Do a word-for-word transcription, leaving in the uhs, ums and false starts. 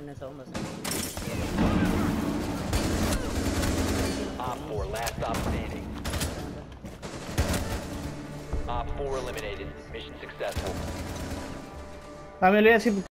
And it's almost. Op four, last stop standing. Op four eliminated. Mission successful. Family, así